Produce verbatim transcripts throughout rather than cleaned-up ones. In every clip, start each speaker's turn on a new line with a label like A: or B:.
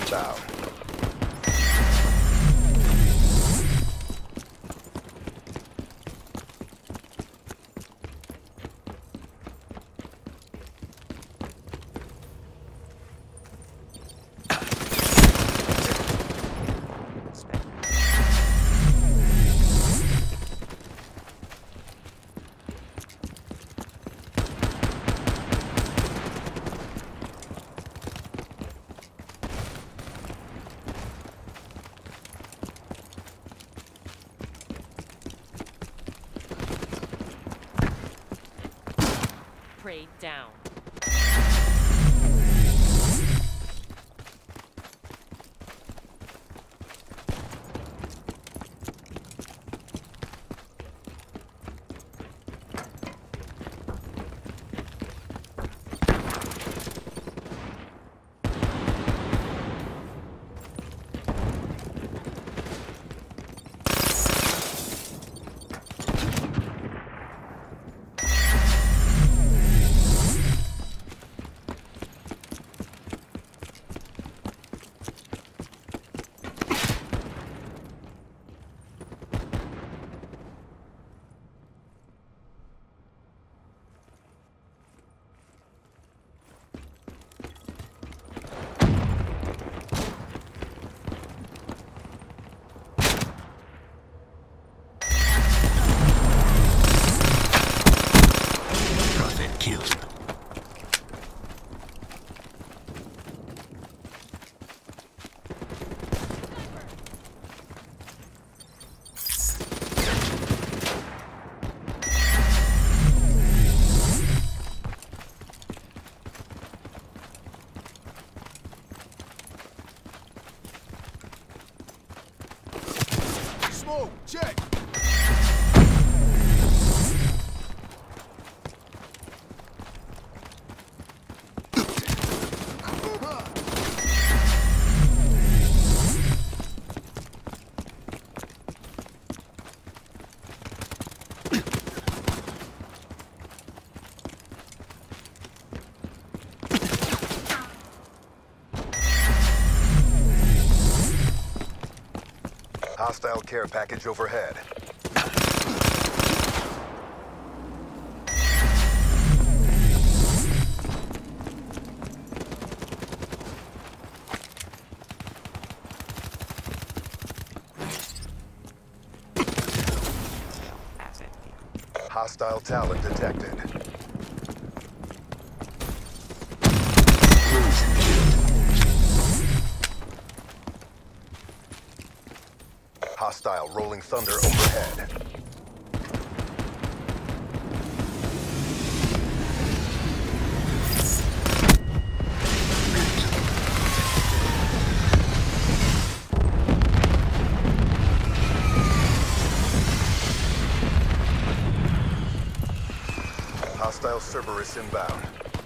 A: inbound.
B: Prey down.
C: Smoke, check.
A: Hostile care package overhead. Hostile talent detected. Hostile rolling thunder overhead. Hostile Cerberus inbound.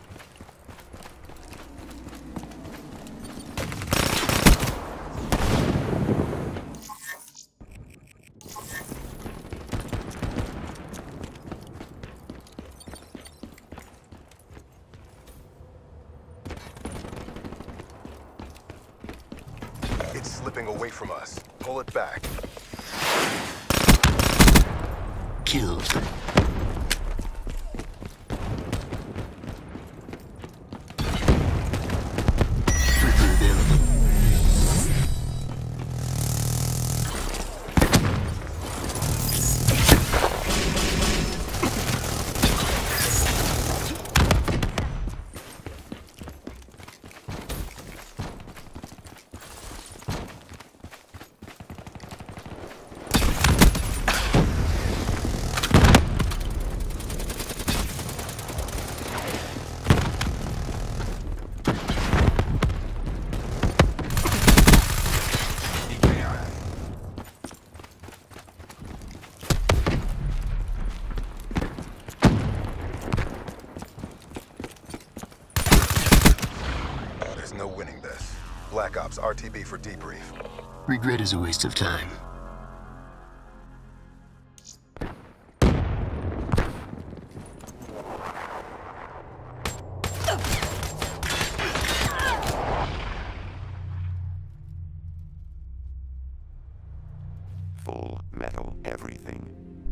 A: It's slipping away from us. Pull it back.
D: Killed. No winning this. Black Ops R T B for debrief. Regret is a waste of time.
E: Full metal everything.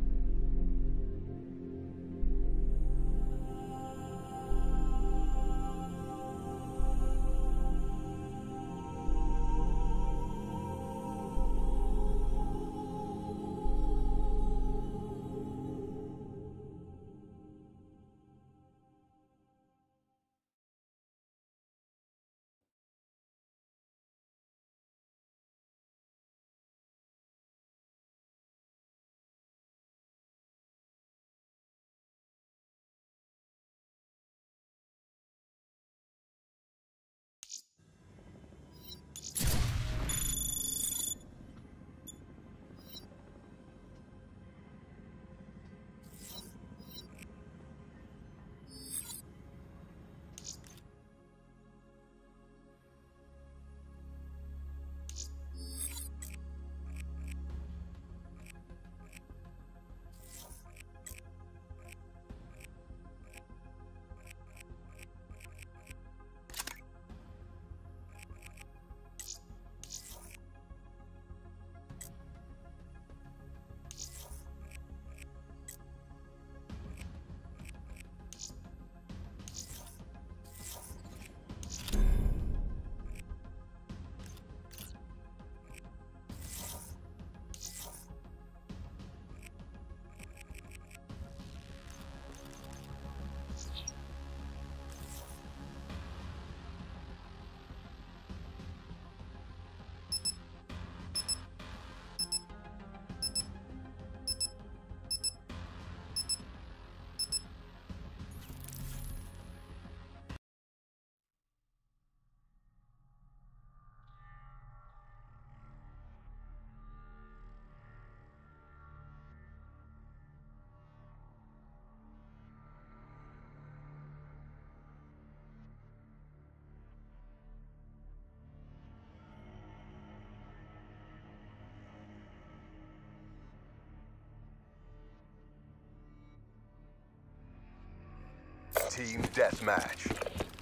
A: Team deathmatch.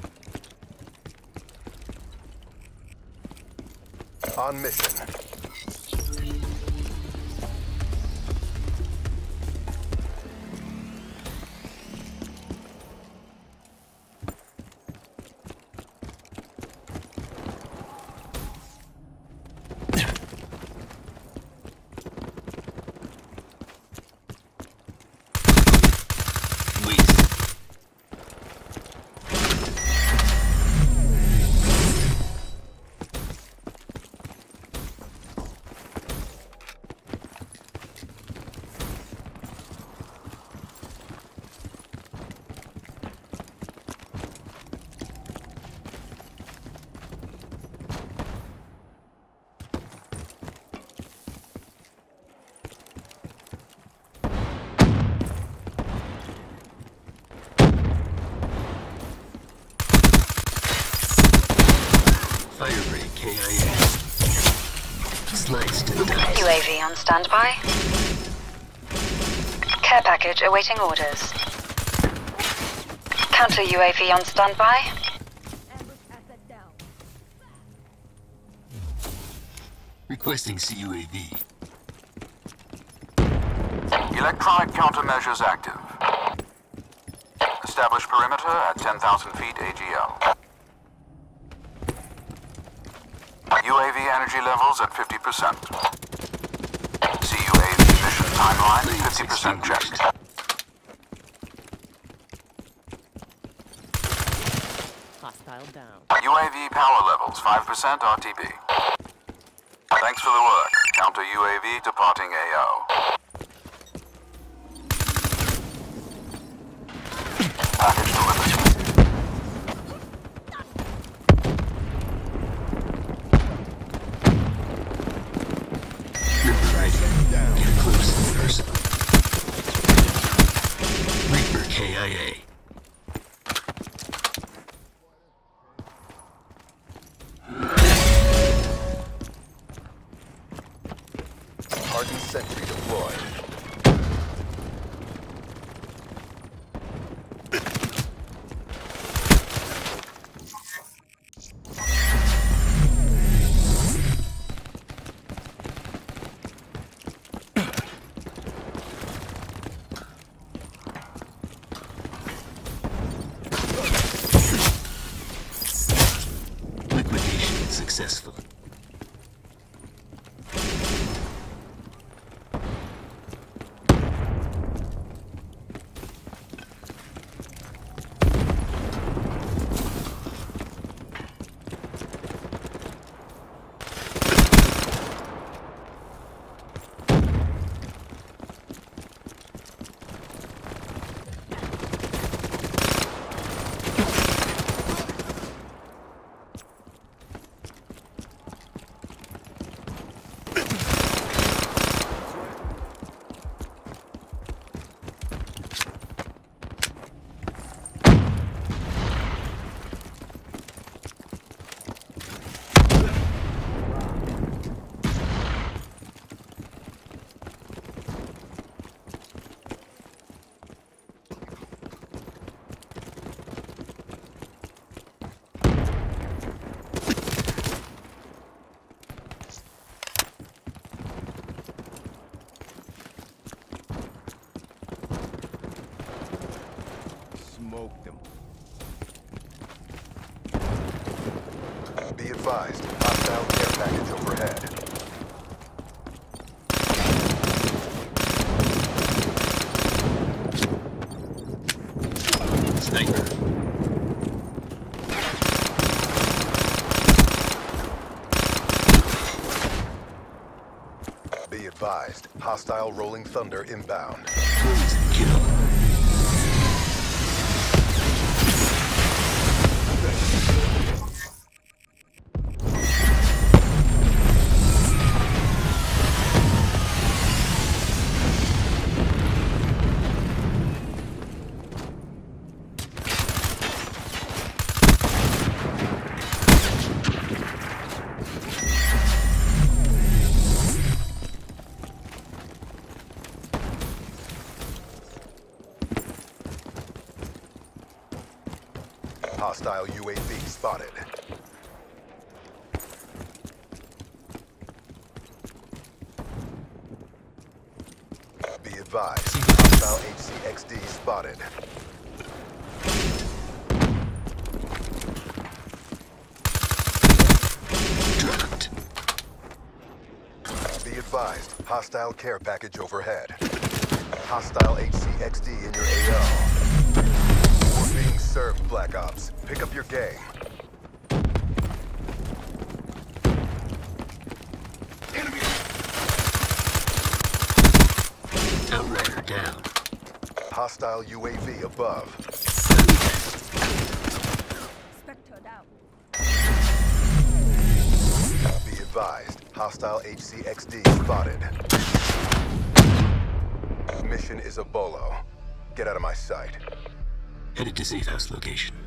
A: On mission.
D: Firebreak K I A. Slice to the dice.
F: U A V on standby. Care package awaiting orders. Counter U A V on standby.
D: Requesting C U A V.
G: Electronic countermeasures active. Establish perimeter at ten thousand feet A G L. U A V energy levels at fifty percent. C U A V mission timeline fifty percent checked.
B: Hostile down.
G: U A V power levels five percent R T B. Thanks for the work. Counter U A V departing A O. Package delivered.
D: Get close, person. Reaper K I A.
A: Hardened sentry deployed.
D: Successful.
C: Smoke them.
A: Be advised, hostile care package overhead.
D: Sniper.
A: Be advised, hostile rolling thunder inbound.
D: Poison kill.
A: Hostile U A V spotted. Be advised, hostile H C X D spotted.
D: Dropped.
A: Be advised, hostile care package overhead. Hostile H C X D in your A O. We're being served, Black Ops. Pick up your game. Enemy!
D: Outrider down.
A: Hostile U A V above.
H: Spectre down.
A: Be advised, hostile H C X D spotted. Mission is a bolo. Get out of my sight.
D: Headed to safe house location.